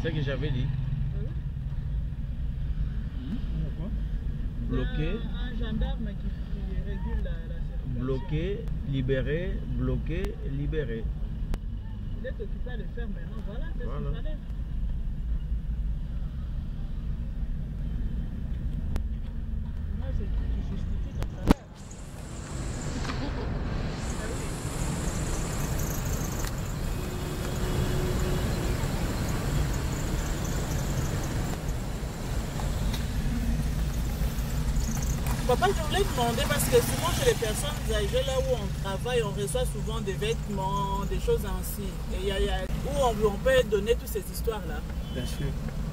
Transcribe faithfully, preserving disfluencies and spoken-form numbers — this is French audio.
ce que j'avais dit. Bloqué. Un gendarme qui, qui régule la, la circulation. Bloqué, libéré, bloqué, libéré. Il est occupé à le faire maintenant. Voilà, c'est Voilà. ce qu'il fallait. Moi, c'est qui justifie ton travail. Ah oui. Papa, je voulais demander parce que souvent chez les personnes âgées, là où on travaille, on reçoit souvent des vêtements, des choses ainsi. Et il y a, il y a, où on, on peut donner toutes ces histoires-là. Bien sûr.